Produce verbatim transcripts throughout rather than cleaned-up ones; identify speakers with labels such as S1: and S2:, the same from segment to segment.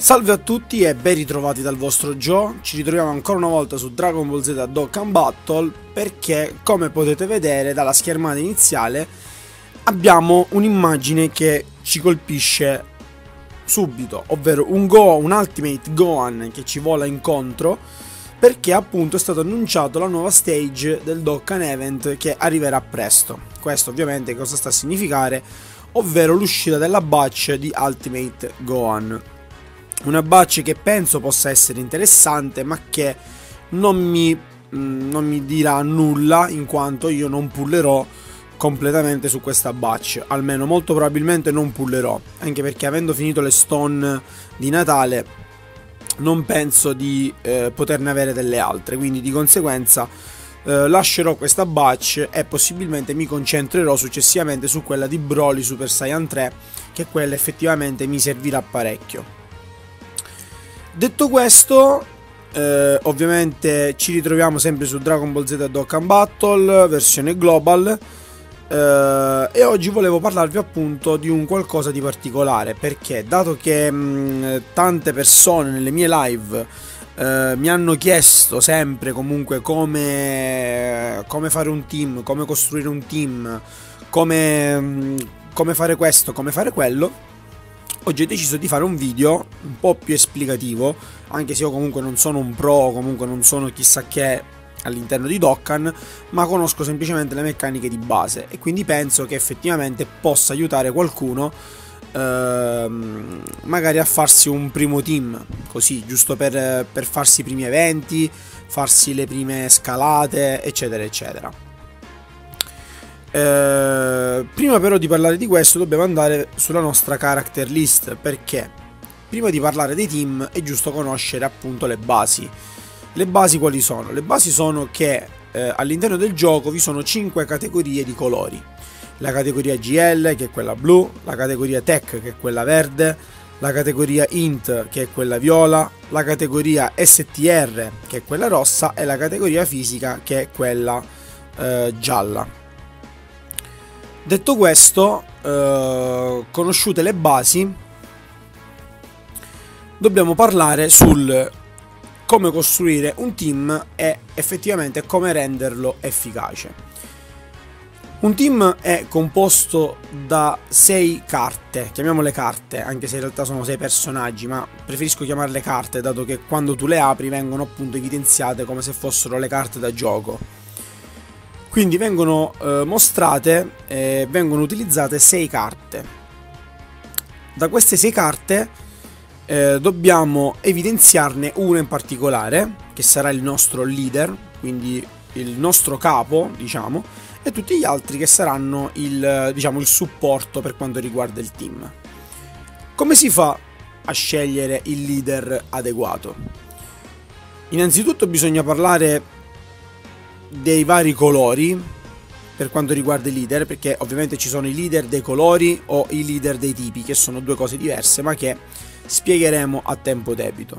S1: Salve a tutti e ben ritrovati dal vostro Joe. Ci ritroviamo ancora una volta su Dragon Ball Z Dokkan Battle perché, come potete vedere dalla schermata iniziale, abbiamo un'immagine che ci colpisce subito, ovvero un Go, un Ultimate Gohan che ci vola incontro, perché appunto è stato annunciato la nuova stage del Dokkan Event che arriverà presto. Questo ovviamente cosa sta a significare? Ovvero l'uscita della batch di Ultimate Gohan. Una batch che penso possa essere interessante, ma che non mi, mh, non mi dirà nulla, in quanto io non pullerò completamente su questa batch. Almeno molto probabilmente non pullerò, anche perché avendo finito le stone di Natale non penso di eh, poterne avere delle altre, quindi di conseguenza eh, lascerò questa batch e possibilmente mi concentrerò successivamente su quella di Broly Super Saiyan tre, che quella effettivamente mi servirà parecchio. Detto questo, eh, ovviamente ci ritroviamo sempre su Dragon Ball Z Dokkan Battle versione global, eh, e oggi volevo parlarvi appunto di un qualcosa di particolare, perché dato che mh, tante persone nelle mie live eh, mi hanno chiesto sempre comunque come, come fare un team, come costruire un team, come, mh, come fare questo, come fare quello, oggi ho deciso di fare un video un po' più esplicativo, anche se io comunque non sono un pro, comunque non sono chissà che all'interno di Dokkan, ma conosco semplicemente le meccaniche di base e quindi penso che effettivamente possa aiutare qualcuno ehm, magari a farsi un primo team, così, giusto per, per farsi i primi eventi, farsi le prime scalate, eccetera eccetera. Eh, prima però di parlare di questo dobbiamo andare sulla nostra character list, perché prima di parlare dei team è giusto conoscere appunto le basi. Le basi quali sono? Le basi sono che eh, all'interno del gioco vi sono cinque categorie di colori: la categoria G L, che è quella blu, la categoria Tech, che è quella verde, la categoria Int, che è quella viola, la categoria S T R, che è quella rossa, e la categoria fisica, che è quella eh, gialla. Detto questo, eh, conosciute le basi, dobbiamo parlare sul come costruire un team e effettivamente come renderlo efficace. Un team è composto da sei carte, chiamiamole carte, anche se in realtà sono sei personaggi, ma preferisco chiamarle carte, dato che quando tu le apri vengono appunto evidenziate come se fossero le carte da gioco. Quindi vengono eh, mostrate e vengono utilizzate sei carte. Da queste sei carte eh, dobbiamo evidenziarne una in particolare, che sarà il nostro leader, quindi il nostro capo, diciamo, e tutti gli altri che saranno il, diciamo, il supporto per quanto riguarda il team. Come si fa a scegliere il leader adeguato? Innanzitutto bisogna parlare dei vari colori per quanto riguarda i leader, perché ovviamente ci sono i leader dei colori o i leader dei tipi, che sono due cose diverse, ma che spiegheremo a tempo debito.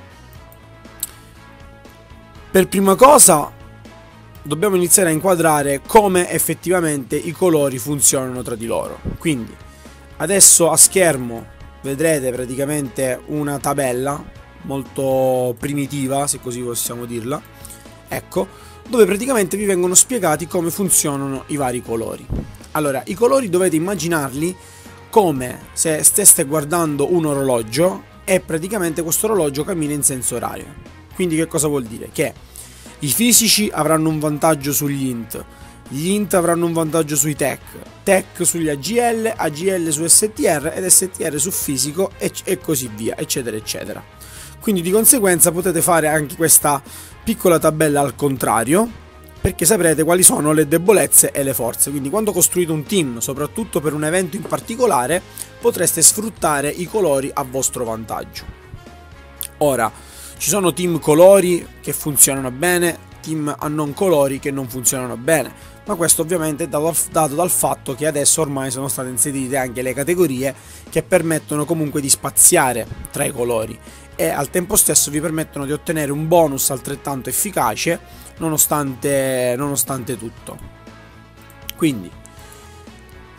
S1: Per prima cosa dobbiamo iniziare a inquadrare come effettivamente i colori funzionano tra di loro. Quindi adesso a schermo vedrete praticamente una tabella molto primitiva, se così possiamo dirla, ecco, dove praticamente vi vengono spiegati come funzionano i vari colori. Allora, i colori dovete immaginarli come se steste guardando un orologio e praticamente questo orologio cammina in senso orario. Quindi che cosa vuol dire? Che i fisici avranno un vantaggio sugli int, gli int avranno un vantaggio sui tech, tech sugli A G L, A G L su S T R ed S T R su fisico e, e così via, eccetera eccetera. Quindi di conseguenza potete fare anche questa piccola tabella al contrario, perché saprete quali sono le debolezze e le forze. Quindi quando costruite un team, soprattutto per un evento in particolare, potreste sfruttare i colori a vostro vantaggio. Ora, ci sono team colori che funzionano bene, team a non colori che non funzionano bene, ma questo ovviamente è dato, dato dal fatto che adesso ormai sono state inserite anche le categorie che permettono comunque di spaziare tra i colori e al tempo stesso vi permettono di ottenere un bonus altrettanto efficace nonostante, nonostante tutto. Quindi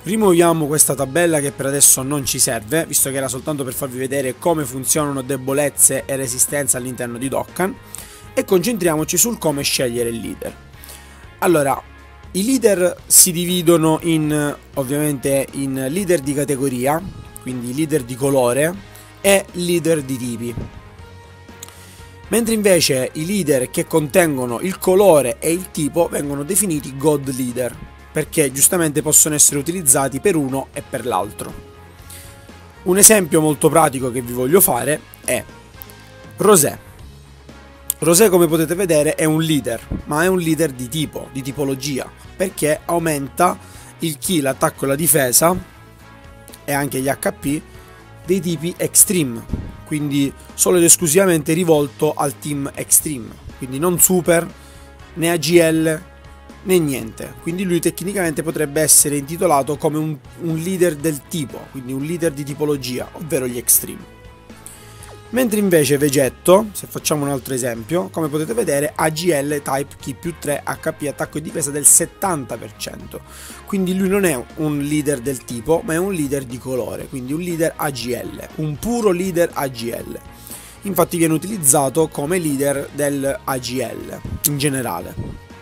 S1: Rimuoviamo questa tabella che per adesso non ci serve, visto che era soltanto per farvi vedere come funzionano debolezze e resistenza all'interno di Dokkan, e concentriamoci sul come scegliere il leader. Allora, i leader si dividono in, ovviamente, in leader di categoria, quindi leader di colore, e leader di tipi. Mentre invece i leader che contengono il colore e il tipo vengono definiti God Leader, perché giustamente possono essere utilizzati per uno e per l'altro. Un esempio molto pratico che vi voglio fare è Rosé. Rosé, come potete vedere, è un leader, ma è un leader di tipo, di tipologia, perché aumenta il ki, l'attacco e la difesa e anche gli H P dei tipi Extreme, quindi solo ed esclusivamente rivolto al team Extreme, quindi non Super, né A G L, né niente. Quindi lui tecnicamente potrebbe essere intitolato come un, un leader del tipo, quindi un leader di tipologia, ovvero gli Extreme. Mentre invece Vegetto, se facciamo un altro esempio, come potete vedere, A G L Type Ki più tre, H P, attacco e difesa del settanta per cento. Quindi lui non è un leader del tipo, ma è un leader di colore, quindi un leader A G L, un puro leader A G L. Infatti viene utilizzato come leader del A G L in generale.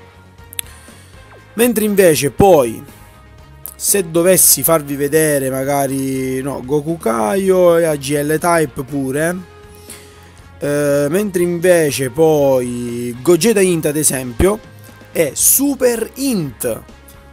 S1: Mentre invece poi, se dovessi farvi vedere magari no, Goku Kaio e A G L Type pure, eh, mentre invece poi Gogeta Int ad esempio è Super Int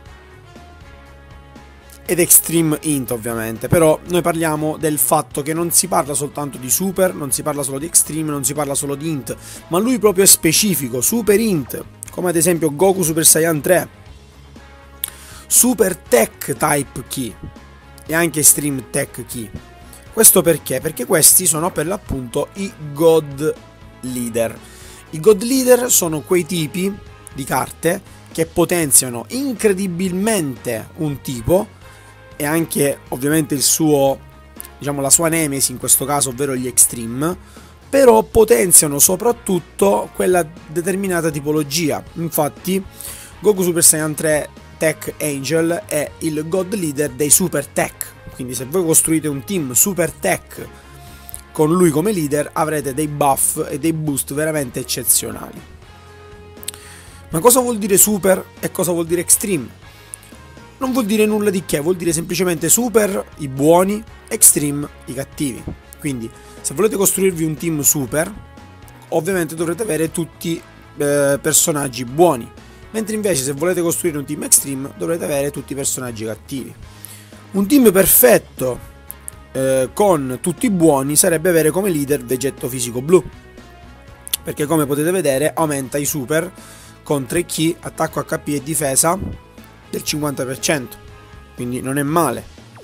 S1: ed Extreme Int ovviamente, però noi parliamo del fatto che non si parla soltanto di Super, non si parla solo di Extreme, non si parla solo di Int, ma lui proprio è specifico, Super Int, come ad esempio Goku Super Saiyan tre, Super Tech Type Ki e anche Extreme Tech Ki. Questo perché? Perché questi sono per l'appunto i God Leader. I God Leader sono quei tipi di carte che potenziano incredibilmente un tipo e anche ovviamente il suo, diciamo la sua nemesi in questo caso, ovvero gli Extreme, però potenziano soprattutto quella determinata tipologia. Infatti Goku Super Saiyan tre Tech Angel è il God Leader dei Super Tech, quindi se voi costruite un team Super Tech con lui come leader avrete dei buff e dei boost veramente eccezionali. Ma cosa vuol dire Super e cosa vuol dire Extreme? Non vuol dire nulla di che, vuol dire semplicemente Super i buoni, Extreme i cattivi. Quindi se volete costruirvi un team Super, ovviamente dovrete avere tutti eh, personaggi buoni, mentre invece se volete costruire un team Extreme dovrete avere tutti i personaggi cattivi. Un team perfetto eh, con tutti buoni sarebbe avere come leader Vegetto Fisico Blu, perché come potete vedere aumenta i super con tre ki, attacco, H P e difesa del cinquanta per cento, quindi non è male.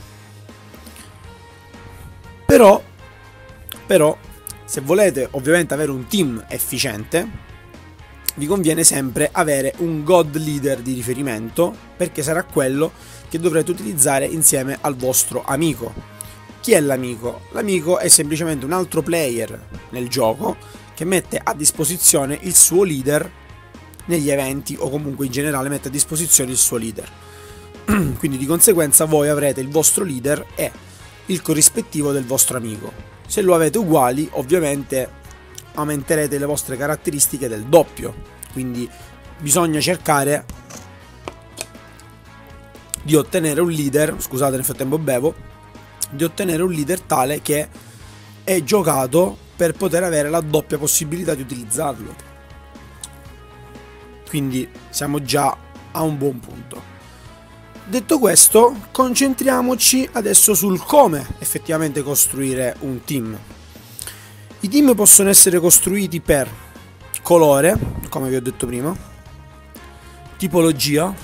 S1: Però, però se volete ovviamente avere un team efficiente vi conviene sempre avere un God Leader di riferimento, perché sarà quello che dovrete utilizzare insieme al vostro amico. Chi è l'amico? L'amico è semplicemente un altro player nel gioco che mette a disposizione il suo leader negli eventi, o comunque in generale mette a disposizione il suo leader. Quindi di conseguenza voi avrete il vostro leader e il corrispettivo del vostro amico. Se lo avete uguali, ovviamente aumenterete le vostre caratteristiche del doppio, quindi bisogna cercare di ottenere un leader, scusate nel frattempo bevo, di ottenere un leader tale che è giocato per poter avere la doppia possibilità di utilizzarlo. Quindi siamo già a un buon punto. Detto questo, concentriamoci adesso sul come effettivamente costruire un team. I team possono essere costruiti per colore, come vi ho detto prima, tipologia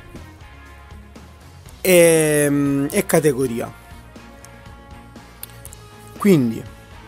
S1: e, e categoria. Quindi,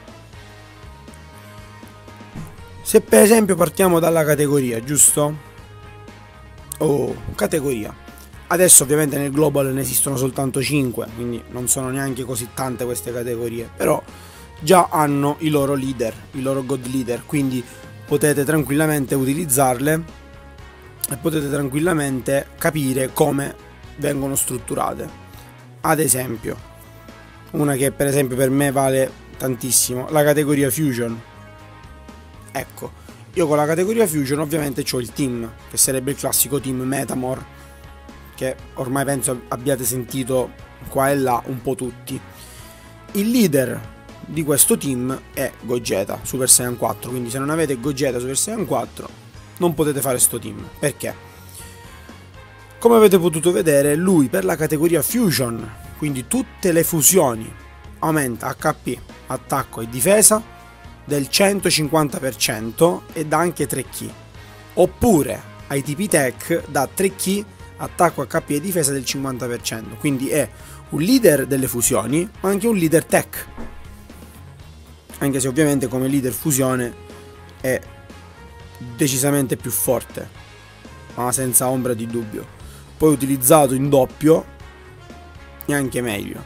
S1: se per esempio partiamo dalla categoria, giusto? Oh, categoria. Adesso ovviamente nel global ne esistono soltanto cinque, quindi non sono neanche così tante queste categorie, però già hanno i loro leader, i loro god leader, quindi potete tranquillamente utilizzarle e potete tranquillamente capire come vengono strutturate. Ad esempio, una che per esempio per me vale tantissimo, la categoria Fusion. Ecco, io con la categoria Fusion ovviamente ho il team, che sarebbe il classico team Metamor, che ormai penso abbiate sentito qua e là un po' tutti. Il leader di questo team è Gogeta Super Saiyan quattro, quindi se non avete Gogeta Super Saiyan quattro non potete fare sto team. Perché? Come avete potuto vedere, lui per la categoria Fusion, quindi tutte le fusioni, aumenta H P, attacco e difesa del centocinquanta per cento e dà anche tre ki. Oppure ai tipi tech dà tre ki, attacco, H P e difesa del cinquanta per cento. Quindi è un leader delle fusioni, ma anche un leader tech. Anche se ovviamente come leader fusione è decisamente più forte, ma senza ombra di dubbio. Poi utilizzato in doppio è anche meglio,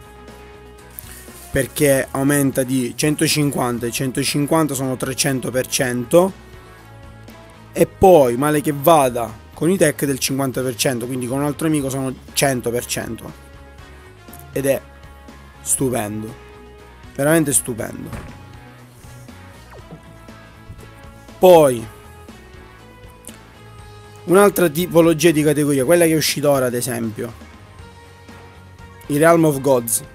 S1: perché aumenta di centocinquanta e centocinquanta sono trecento per cento, e poi male che vada con i tech del cinquanta per cento, quindi con un altro amico sono cento per cento, ed è stupendo, veramente stupendo. Poi un'altra tipologia di categoria, quella che è uscita ora ad esempio, il Realm of Gods.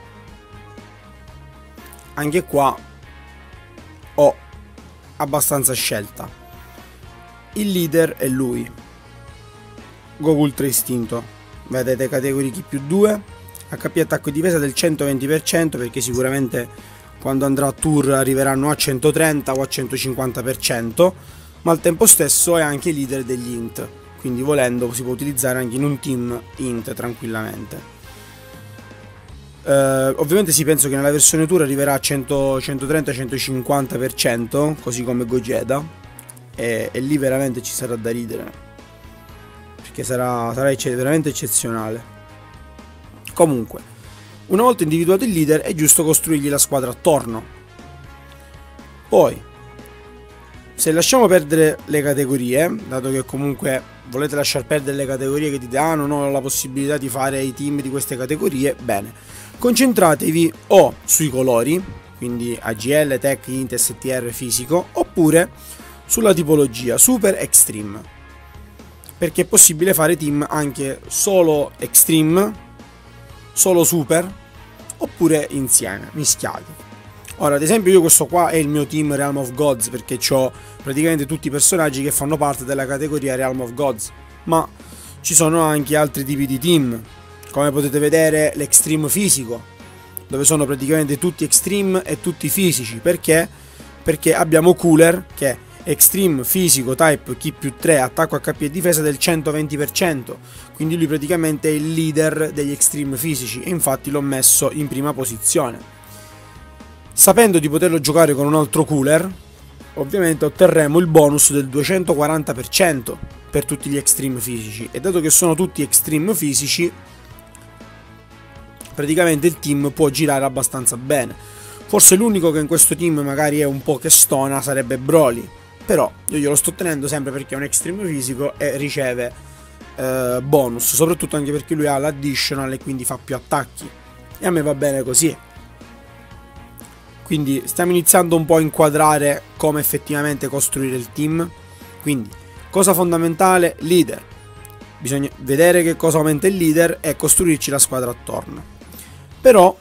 S1: Anche qua ho abbastanza scelta. Il leader è lui, Goku Ultra Istinto. Vedete categoria Ki più due, H P, attacco e difesa del centoventi per cento, perché sicuramente quando andrà a tour arriveranno a centotrenta o a centocinquanta per cento, ma al tempo stesso è anche leader degli int, quindi volendo si può utilizzare anche in un team int tranquillamente. Uh, ovviamente sì, penso che nella versione tour arriverà a cento, centotrenta centocinquanta per cento, così come Gogeta, e, e lì veramente ci sarà da ridere, perché sarà, sarà ecce- veramente eccezionale. Comunque, una volta individuato il leader è giusto costruirgli la squadra attorno. Poi, se lasciamo perdere le categorie, dato che comunque volete lasciar perdere le categorie che dite ah non ho la possibilità di fare i team di queste categorie, bene, concentratevi o sui colori, quindi A G L, Tech, Int, S T R, fisico, oppure sulla tipologia Super Extreme, perché è possibile fare team anche solo Extreme, solo Super, oppure insieme, mischiati. Ora ad esempio io questo qua è il mio team Realm of Gods, perché ho praticamente tutti i personaggi che fanno parte della categoria Realm of Gods, ma ci sono anche altri tipi di team, come potete vedere l'Extreme fisico, dove sono praticamente tutti Extreme e tutti fisici. Perché? Perché abbiamo Cooler che è Extreme, fisico, type Ki più tre, attacco, H P e difesa del centoventi per cento, quindi lui praticamente è il leader degli Extreme fisici, e infatti l'ho messo in prima posizione. Sapendo di poterlo giocare con un altro Cooler, ovviamente otterremo il bonus del duecentoquaranta per cento per tutti gli Extreme fisici, e dato che sono tutti Extreme fisici, praticamente il team può girare abbastanza bene. Forse l'unico che in questo team magari è un po' che stona sarebbe Broly, però io glielo sto tenendo sempre perché è un Extreme fisico e riceve eh, bonus, soprattutto anche perché lui ha l'additional e quindi fa più attacchi, e a me va bene così. Quindi stiamo iniziando un po' a inquadrare come effettivamente costruire il team. Quindi cosa fondamentale? Leader. Bisogna vedere che cosa aumenta il leader e costruirci la squadra attorno. Però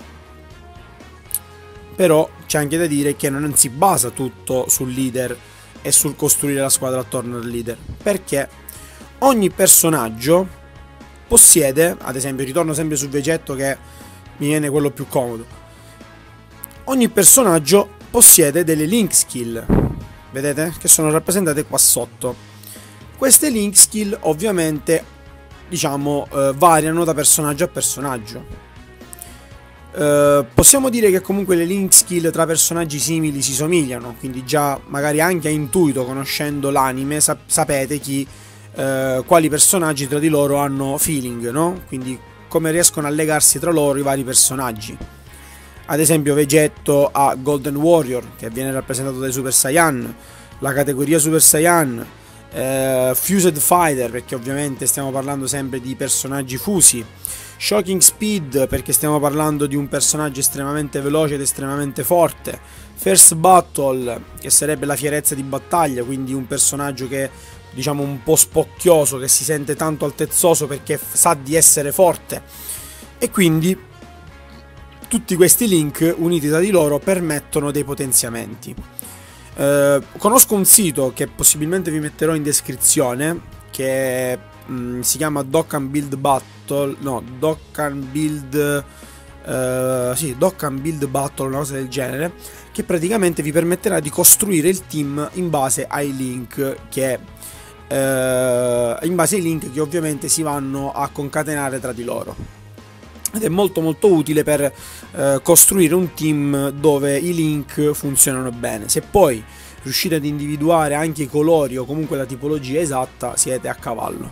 S1: Però c'è anche da dire che non si basa tutto sul leader e sul costruire la squadra attorno al leader, perché ogni personaggio possiede, ad esempio ritorno sempre su Vegetto che mi viene quello più comodo, ogni personaggio possiede delle link skill, vedete? Che sono rappresentate qua sotto. Queste link skill ovviamente, diciamo, eh, variano da personaggio a personaggio. Uh, possiamo dire che comunque le link skill tra personaggi simili si somigliano, quindi già magari anche a intuito, conoscendo l'anime, sap sapete chi, uh, quali personaggi tra di loro hanno feeling, no? Quindi come riescono a legarsi tra loro i vari personaggi. Ad esempio Vegetto ha Golden Warrior, che viene rappresentato dai Super Saiyan, la categoria Super Saiyan, uh, Fused Fighter, perché ovviamente stiamo parlando sempre di personaggi fusi, Shocking Speed perché stiamo parlando di un personaggio estremamente veloce ed estremamente forte. First Battle, che sarebbe la fierezza di battaglia, quindi un personaggio che diciamo un po' spocchioso, che si sente tanto altezzoso perché sa di essere forte. E quindi tutti questi link uniti tra di loro permettono dei potenziamenti. Eh, conosco un sito che possibilmente vi metterò in descrizione, che mh, si chiama Dokkan Build Battle, no, Dokkan Build, eh, sì, Dokkan Build Battle, una cosa del genere, che praticamente vi permetterà di costruire il team in base ai link che eh, in base ai link che ovviamente si vanno a concatenare tra di loro. Ed è molto molto utile per eh, costruire un team dove i link funzionano bene. Se poi riuscite ad individuare anche i colori o comunque la tipologia esatta, siete a cavallo.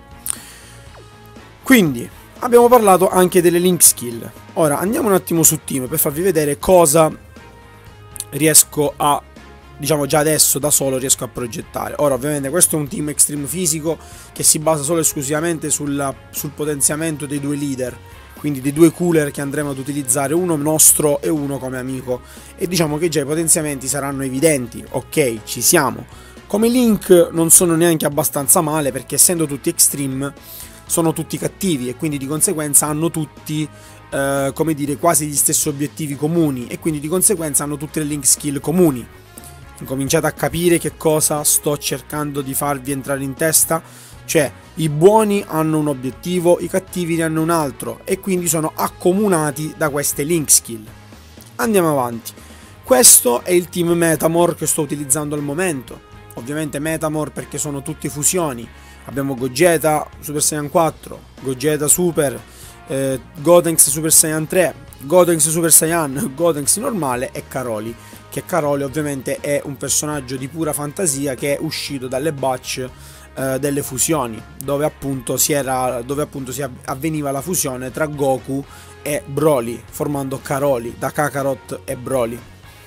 S1: Quindi abbiamo parlato anche delle link skill. Ora andiamo un attimo su team per farvi vedere cosa riesco a, diciamo già adesso da solo riesco a progettare. Ora ovviamente questo è un team extreme fisico che si basa solo e esclusivamente sulla, sul potenziamento dei due leader, quindi dei due cooler che andremo ad utilizzare, uno nostro e uno come amico, e diciamo che già i potenziamenti saranno evidenti. Ok, ci siamo. Come link non sono neanche abbastanza male, perché essendo tutti extreme sono tutti cattivi e quindi di conseguenza hanno tutti eh, come dire quasi gli stessi obiettivi comuni, e quindi di conseguenza hanno tutte le link skill comuni. Incominciate a capire che cosa sto cercando di farvi entrare in testa? Cioè, i buoni hanno un obiettivo, i cattivi ne hanno un altro, e quindi sono accomunati da queste link skill. Andiamo avanti. Questo è il team Metamor che sto utilizzando al momento. Ovviamente Metamor perché sono tutti fusioni. Abbiamo Gogeta Super Saiyan quattro, Gogeta Super, eh, Gotenks Super Saiyan tre, Gotenks Super Saiyan, Gotenks normale e Karoli. Che Karoli ovviamente è un personaggio di pura fantasia che è uscito dalle batch delle fusioni, dove appunto si era dove appunto si avveniva la fusione tra Goku e Broly, formando Karoli, da Kakarot e Broly.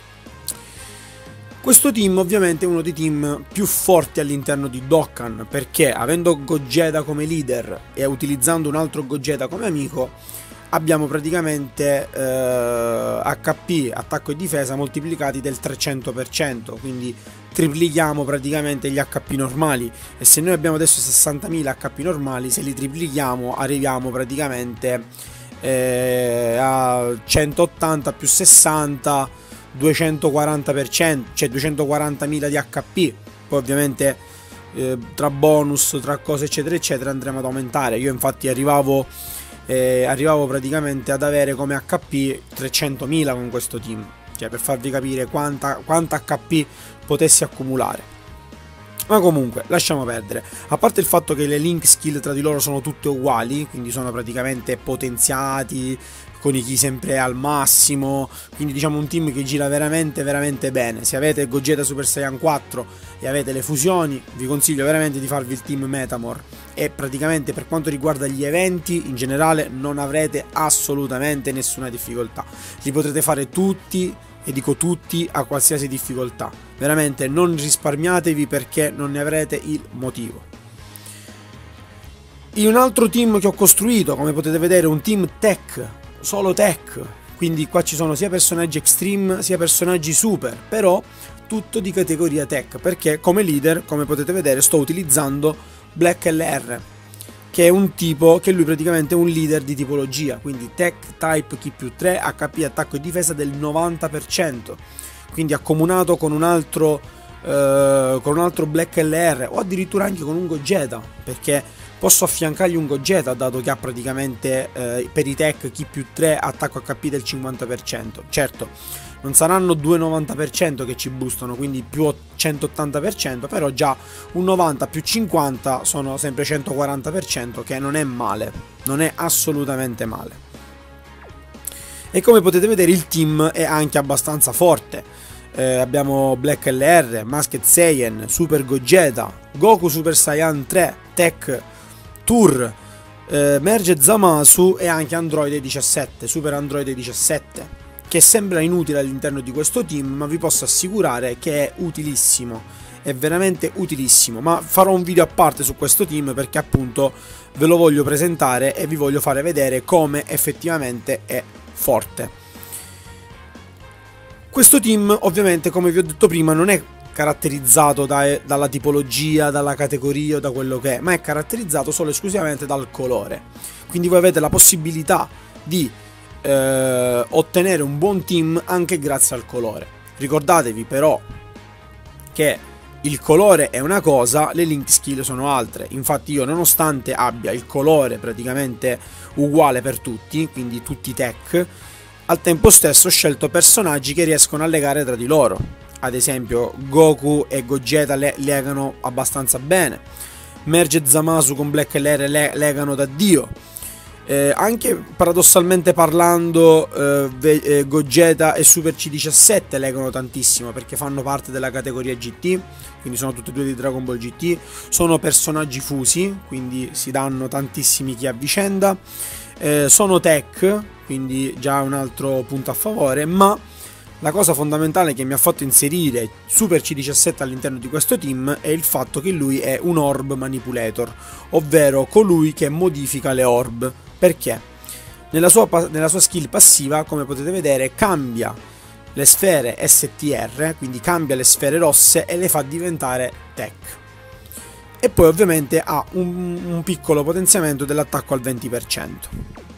S1: Questo team ovviamente è uno dei team più forti all'interno di Dokkan, perché avendo Gogeta come leader e utilizzando un altro Gogeta come amico abbiamo praticamente eh, H P, attacco e difesa moltiplicati del trecento per cento, quindi triplichiamo praticamente gli H P normali, e se noi abbiamo adesso sessantamila H P normali, se li triplichiamo arriviamo praticamente eh, a centottanta più sessanta, duecentoquaranta per cento, cioè duecentoquarantamila di H P. Poi ovviamente eh, tra bonus, tra cose eccetera eccetera andremo ad aumentare. Io infatti arrivavo Eh, arrivavo praticamente ad avere come H P trecentomila con questo team, cioè per farvi capire quanta, quanta H P potessi accumulare. Ma comunque lasciamo perdere. A parte il fatto che le link skill tra di loro sono tutte uguali, quindi sono praticamente potenziati con i ki sempre al massimo, quindi diciamo un team che gira veramente veramente bene. Se avete Gogeta Super Saiyan quattro e avete le fusioni, vi consiglio veramente di farvi il team Metamor, e praticamente per quanto riguarda gli eventi in generale non avrete assolutamente nessuna difficoltà, li potrete fare tutti, e dico tutti, a qualsiasi difficoltà. Veramente non risparmiatevi perché non ne avrete il motivo. In un altro team che ho costruito, come potete vedere, un team tech, solo tech, quindi qua ci sono sia personaggi extreme sia personaggi super, però tutto di categoria tech, perché come leader, come potete vedere, sto utilizzando Black L R, che è un tipo che lui praticamente è un leader di tipologia, quindi tech type Ki più tre, H P, attacco e difesa del novanta per cento, quindi accomunato con un altro eh, con un altro Black L R, o addirittura anche con un Gogeta, perché posso affiancargli un Gogeta, dato che ha praticamente eh, per i tech Ki più tre, attacco H P del cinquanta per cento. Certo, non saranno due novanta per cento che ci boostano, quindi più centottanta per cento, però già un novanta più cinquanta sono sempre centoquaranta per cento, che non è male, non è assolutamente male. E come potete vedere il team è anche abbastanza forte. Eh, abbiamo Black L R, Masked Saiyan, Super Gogeta, Goku Super Saiyan tre, Tech Tour, eh, Merge Zamasu e anche Android diciassette, Super Android diciassette, che sembra inutile all'interno di questo team, ma vi posso assicurare che è utilissimo. è veramente utilissimo, ma farò un video a parte su questo team perché appunto ve lo voglio presentare e vi voglio fare vedere come effettivamente è forte. Questo team ovviamente, come vi ho detto prima, non è caratterizzato da, dalla tipologia, dalla categoria o da quello che è, ma è caratterizzato solo e esclusivamente dal colore. Quindi voi avete la possibilità di eh, ottenere un buon team anche grazie al colore. Ricordatevi però che il colore è una cosa, le link skill sono altre. Infatti io, nonostante abbia il colore praticamente uguale per tutti, quindi tutti tech, al tempo stesso ho scelto personaggi che riescono a legare tra di loro. Ad esempio Goku e Gogeta le legano abbastanza bene, Merge e Zamasu con Black L R le legano da Dio. Eh, anche paradossalmente parlando eh, eh, Gogeta e Super C diciassette legano tantissimo perché fanno parte della categoria G T, quindi sono tutti e due di Dragon Ball G T, sono personaggi fusi, quindi si danno tantissimi chi a vicenda, eh, sono tech, quindi già un altro punto a favore, ma la cosa fondamentale che mi ha fatto inserire Super C diciassette all'interno di questo team è il fatto che lui è un orb manipulator, ovvero colui che modifica le orb. Perché? Nella sua, nella sua skill passiva, come potete vedere, cambia le sfere S T R, quindi cambia le sfere rosse e le fa diventare tech. E poi ovviamente ha un, un piccolo potenziamento dell'attacco al venti per cento.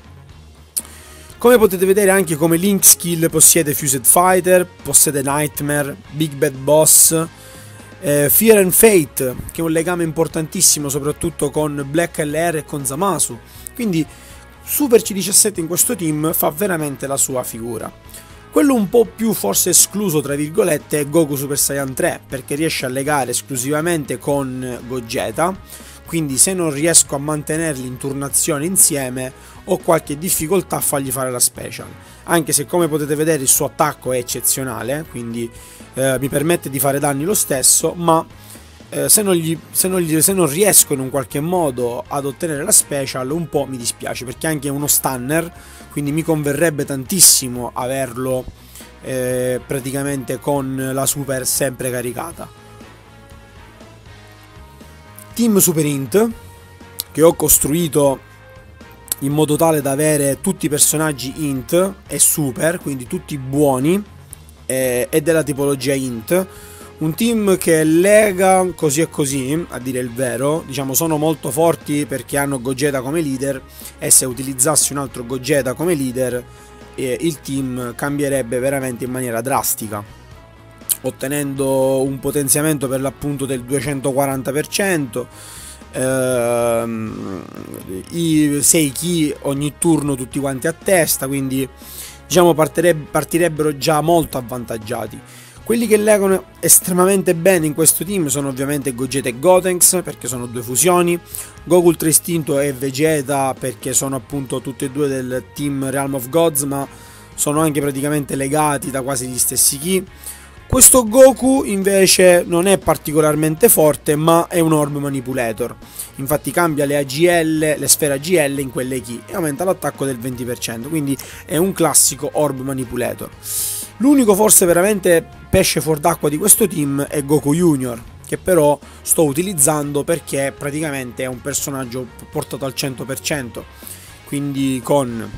S1: Come potete vedere anche come link skill possiede Fused Fighter, possiede Nightmare, Big Bad Boss, eh, Fear and Fate, che è un legame importantissimo soprattutto con Black L R e con Zamasu. Quindi Super C diciassette in questo team fa veramente la sua figura. Quello un po' più forse escluso tra virgolette è Goku Super Saiyan tre, perché riesce a legare esclusivamente con Gogeta, quindi se non riesco a mantenerli in turnazione insieme ho qualche difficoltà a fargli fare la special, anche se come potete vedere il suo attacco è eccezionale, quindi eh, mi permette di fare danni lo stesso, ma eh, se, non gli, se, non gli, se non riesco in un qualche modo ad ottenere la special un po' mi dispiace, perché anche è uno stunner, quindi mi converrebbe tantissimo averlo eh, praticamente con la super sempre caricata. Team Super Int, che ho costruito in modo tale da avere tutti i personaggi Int e Super, quindi tutti buoni eh, e della tipologia Int. Un team che lega così e così, a dire il vero, diciamo sono molto forti perché hanno Gogeta come leader, e se utilizzassi un altro Gogeta come leader eh, il team cambierebbe veramente in maniera drastica, ottenendo un potenziamento per l'appunto del duecentoquaranta per cento, ehm, i sei ki ogni turno tutti quanti a testa, quindi diciamo partirebbero già molto avvantaggiati. Quelli che legano estremamente bene in questo team sono ovviamente Gogeta e Gotenks, perché sono due fusioni, Goku Ultra Istinto e Vegeta perché sono appunto tutti e due del team Realm of Gods, ma sono anche praticamente legati da quasi gli stessi ki. Questo Goku invece non è particolarmente forte, ma è un orb manipulator, infatti cambia le A G L, le sfere A G L in quelle ki e aumenta l'attacco del venti per cento, quindi è un classico orb manipulator. L'unico forse veramente pesce fuor d'acqua di questo team è Goku Junior, che però sto utilizzando perché praticamente è un personaggio portato al cento per cento, quindi con,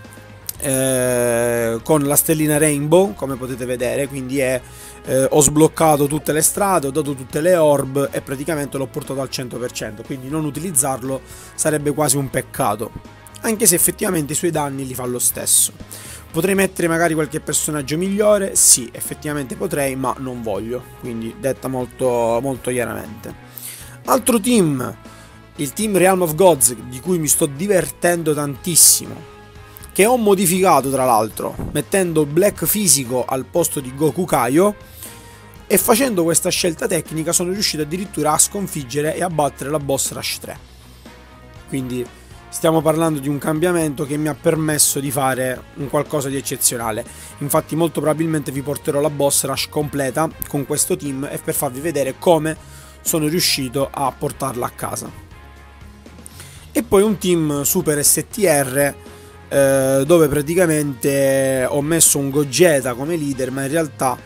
S1: eh, con la stellina Rainbow, come potete vedere, quindi è, eh, ho sbloccato tutte le strade, ho dato tutte le orb e praticamente l'ho portato al cento per cento, quindi non utilizzarlo sarebbe quasi un peccato, anche se effettivamente i suoi danni li fa lo stesso. Potrei mettere magari qualche personaggio migliore? Sì, effettivamente potrei, ma non voglio, quindi detta molto, molto chiaramente. Altro team, il team Realm of Gods, di cui mi sto divertendo tantissimo, che ho modificato tra l'altro, mettendo Black fisico al posto di Goku Kaio, e facendo questa scelta tecnica sono riuscito addirittura a sconfiggere e a battere la boss Rush tre. Quindi stiamo parlando di un cambiamento che mi ha permesso di fare un qualcosa di eccezionale. Infatti molto probabilmente vi porterò la boss rush completa con questo team e per farvi vedere come sono riuscito a portarla a casa. E poi un team Super S T R eh, dove praticamente ho messo un Gogeta come leader, ma in realtà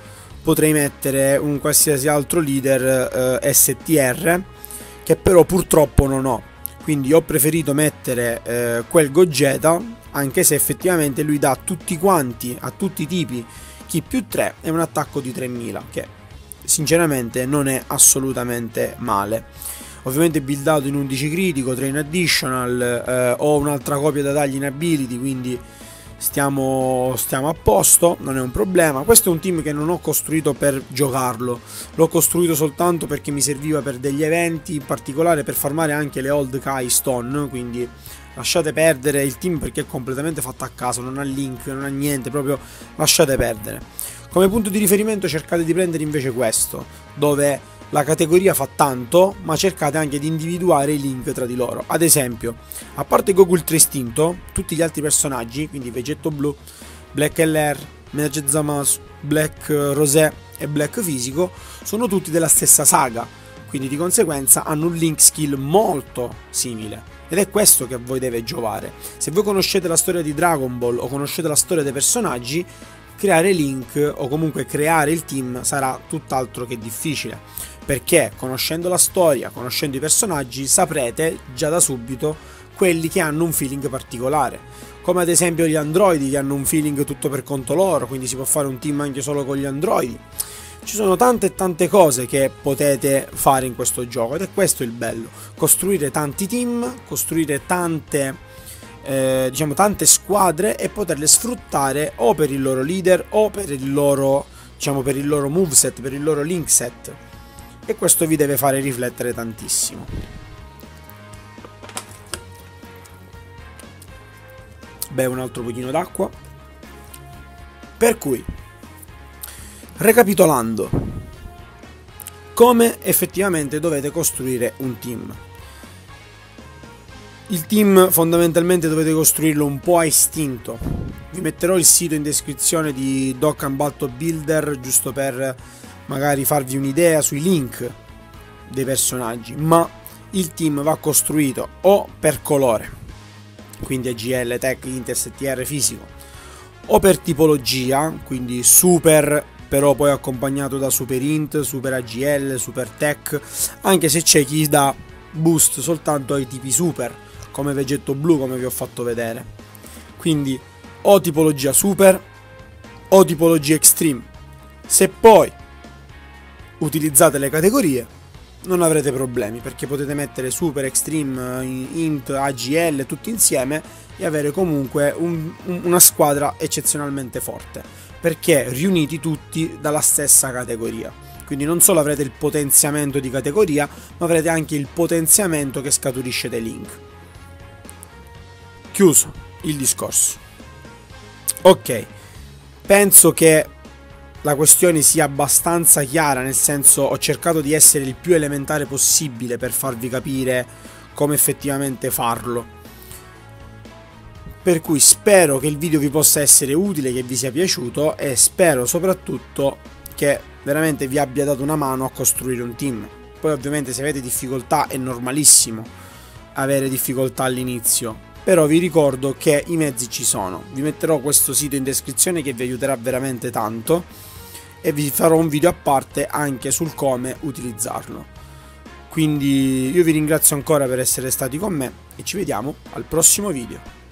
S1: potrei mettere un qualsiasi altro leader eh, S T R, che però purtroppo non ho, quindi ho preferito mettere eh, quel Gogeta, anche se effettivamente lui dà tutti quanti, a tutti i tipi, chi più tre e un attacco di tremila, che sinceramente non è assolutamente male. Ovviamente buildato in undici critico, tre in additional, eh, ho un'altra copia da dargli in ability, quindi stiamo, stiamo a posto, non è un problema. Questo è un team che non ho costruito per giocarlo, l'ho costruito soltanto perché mi serviva per degli eventi, in particolare per farmare anche le Old Kai Stone, quindi lasciate perdere il team perché è completamente fatto a caso, non ha link, non ha niente, proprio lasciate perdere. Come punto di riferimento cercate di prendere invece questo, dove la categoria fa tanto, ma cercate anche di individuare i link tra di loro. Ad esempio, a parte Goku Ultra Istinto, tutti gli altri personaggi, quindi Vegetto Blu, Black L R, Mage Zamasu, Black Rosé e Black Fisico, sono tutti della stessa saga, quindi di conseguenza hanno un link skill molto simile. Ed è questo che a voi deve giovare. Se voi conoscete la storia di Dragon Ball o conoscete la storia dei personaggi, creare link o comunque creare il team sarà tutt'altro che difficile, perché conoscendo la storia, conoscendo i personaggi, saprete già da subito quelli che hanno un feeling particolare, come ad esempio gli androidi che hanno un feeling tutto per conto loro, quindi si può fare un team anche solo con gli androidi. Ci sono tante e tante cose che potete fare in questo gioco ed è questo il bello, costruire tanti team, costruire tante Eh, diciamo tante squadre e poterle sfruttare o per il loro leader o per il loro, diciamo, per il loro moveset, per il loro link set, e questo vi deve fare riflettere tantissimo. Bevo un altro pochino d'acqua. Per cui, recapitolando, come effettivamente dovete costruire un team. Il team fondamentalmente dovete costruirlo un po' a istinto. Vi metterò il sito in descrizione di Dokkan Battle Builder giusto per magari farvi un'idea sui link dei personaggi, ma il team va costruito o per colore, quindi A G L, Tech, Int, S T R, fisico, o per tipologia, quindi super però poi accompagnato da Super Int, Super A G L, Super Tech, anche se c'è chi dà boost soltanto ai tipi super, come Vegetto Blu, come vi ho fatto vedere. Quindi o tipologia super o tipologia extreme. Se poi utilizzate le categorie non avrete problemi, perché potete mettere super, extreme, int, A G L tutti insieme e avere comunque un, un, una squadra eccezionalmente forte, perché riuniti tutti dalla stessa categoria. Quindi non solo avrete il potenziamento di categoria, ma avrete anche il potenziamento che scaturisce dai link. Chiuso il discorso. Ok, penso che la questione sia abbastanza chiara, nel senso ho cercato di essere il più elementare possibile per farvi capire come effettivamente farlo. Per cui spero che il video vi possa essere utile, che vi sia piaciuto e spero soprattutto che veramente vi abbia dato una mano a costruire un team. Poi ovviamente se avete difficoltà è normalissimo avere difficoltà all'inizio, però vi ricordo che i mezzi ci sono. Vi metterò questo sito in descrizione che vi aiuterà veramente tanto e vi farò un video a parte anche sul come utilizzarlo. Quindi io vi ringrazio ancora per essere stati con me e ci vediamo al prossimo video.